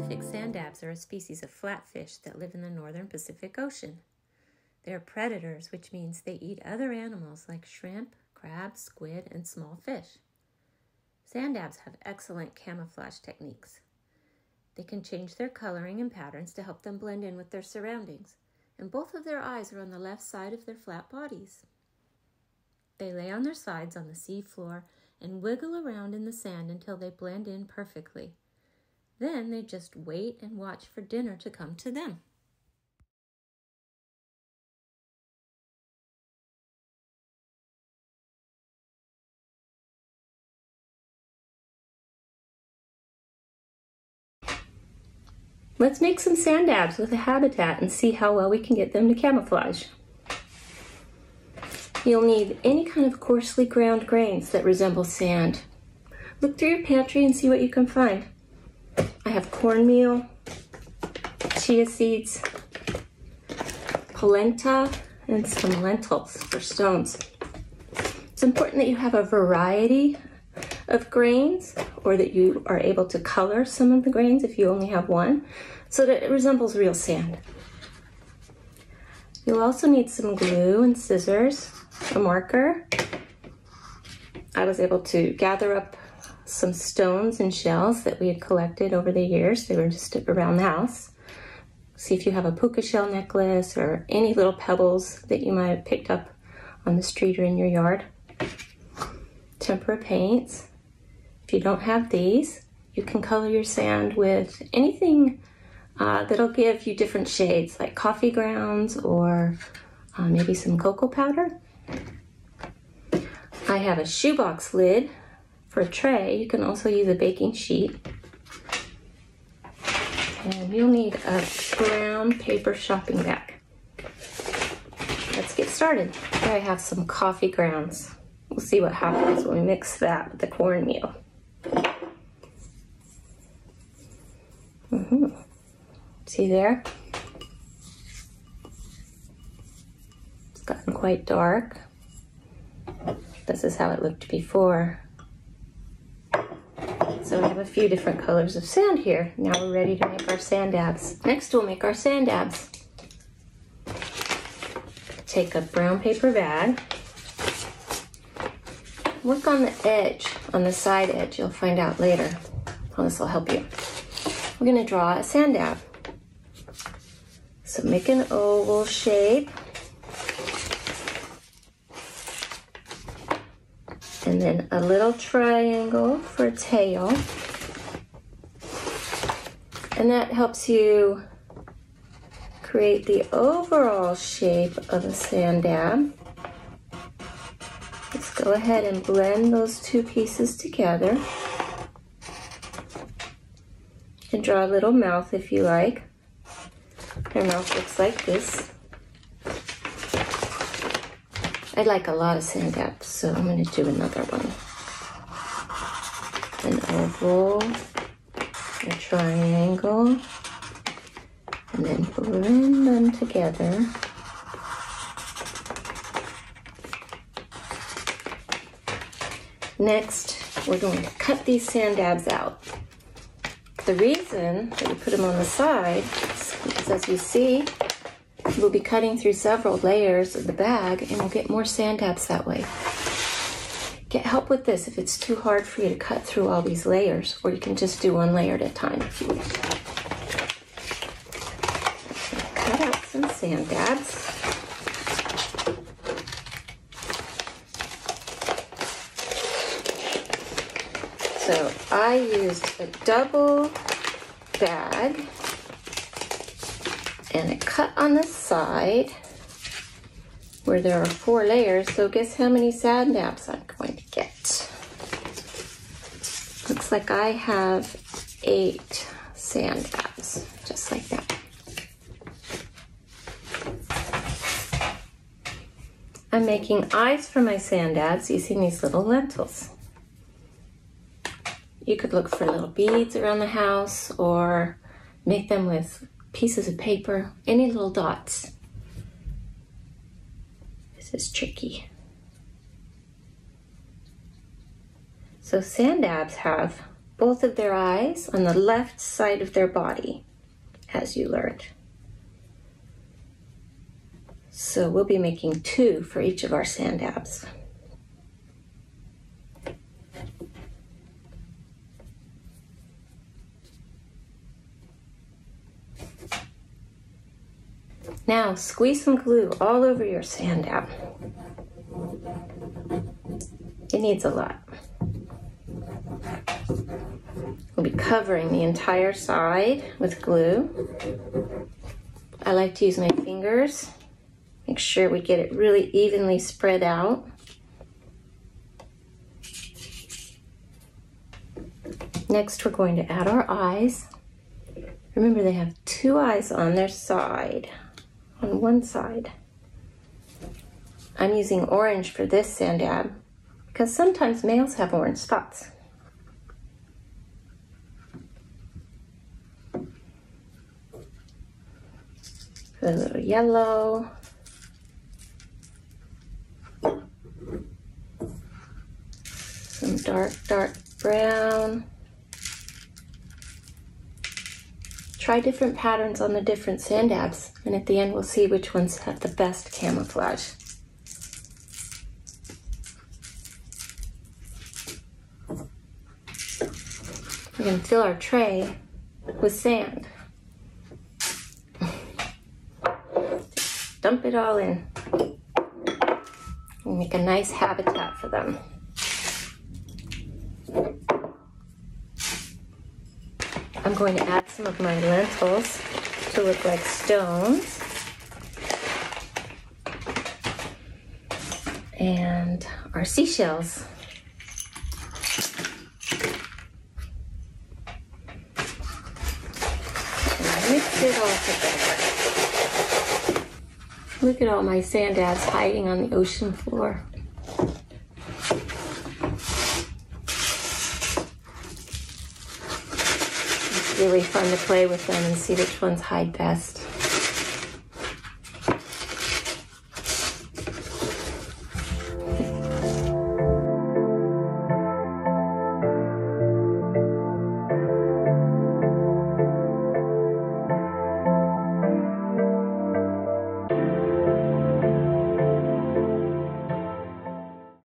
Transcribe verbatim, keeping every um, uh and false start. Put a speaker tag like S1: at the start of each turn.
S1: Pacific sand dabs are a species of flatfish that live in the northern Pacific Ocean. They are predators, which means they eat other animals like shrimp, crabs, squid, and small fish. Sand dabs have excellent camouflage techniques. They can change their coloring and patterns to help them blend in with their surroundings, and both of their eyes are on the left side of their flat bodies. They lay on their sides on the sea floor and wiggle around in the sand until they blend in perfectly. Then they just wait and watch for dinner to come to them. Let's make some sand dabs with a habitat and see how well we can get them to camouflage. You'll need any kind of coarsely ground grains that resemble sand. Look through your pantry and see what you can find. I have cornmeal, chia seeds, polenta, and some lentils for stones. It's important that you have a variety of grains, or that you are able to color some of the grains if you only have one, so that it resembles real sand. You'll also need some glue and scissors, a marker. I was able to gather up some stones and shells that we had collected over the years. They were just around the house. See if you have a puka shell necklace or any little pebbles that you might have picked up on the street or in your yard. Tempera paints. If you don't have these, you can color your sand with anything uh, that'll give you different shades, like coffee grounds or uh, maybe some cocoa powder. I have a shoebox lid for a tray. You can also use a baking sheet. And you'll need a brown paper shopping bag. Let's get started. Here I have some coffee grounds. We'll see what happens when we mix that with the cornmeal. Mm-hmm. See there? It's gotten quite dark. This is how it looked before. So we have a few different colors of sand here. Now we're ready to make our sand dabs. Next we'll make our sand dabs. Take a brown paper bag. Work on the edge, on the side edge. You'll find out later how this will help you. We're going to draw a sand dab. So make an oval shape. And then a little triangle for a tail. And that helps you create the overall shape of a sand dab. Let's go ahead and blend those two pieces together. You can draw a little mouth if you like. Her mouth looks like this. I like a lot of sand dabs, so I'm going to do another one. An oval, a triangle, and then blend them together. Next, we're going to cut these sand dabs out. The reason that we put them on the side is because, as you see, we'll be cutting through several layers of the bag, and we'll get more sand dabs that way. Get help with this if it's too hard for you to cut through all these layers, or you can just do one layer at a time if you wish. Cut out some sand dabs. So I used a double bag and a cut on the side where there are four layers. So guess how many sand dabs I'm going to get. Looks like I have eight sand dabs, just like that. I'm making eyes for my sand dabs using these little lentils. You could look for little beads around the house or make them with pieces of paper, any little dots. This is tricky. So sand dabs have both of their eyes on the left side of their body, as you learned. So we'll be making two for each of our sand dabs. Now squeeze some glue all over your sand dab. It needs a lot. We'll be covering the entire side with glue. I like to use my fingers. Make sure we get it really evenly spread out. Next, we're going to add our eyes. Remember, they have two eyes on their side, on one side. I'm using orange for this sand dab because sometimes males have orange spots. Put a little yellow. Some dark, dark brown. Try different patterns on the different sand dabs, and at the end we'll see which ones have the best camouflage. We're going to fill our tray with sand. Just dump it all in and make a nice habitat for them. I'm going to add some of my lentils to look like stones. And our seashells. And mix it all together. Look at all my sand dabs hiding on the ocean floor. Really fun to play with them and see which ones hide best.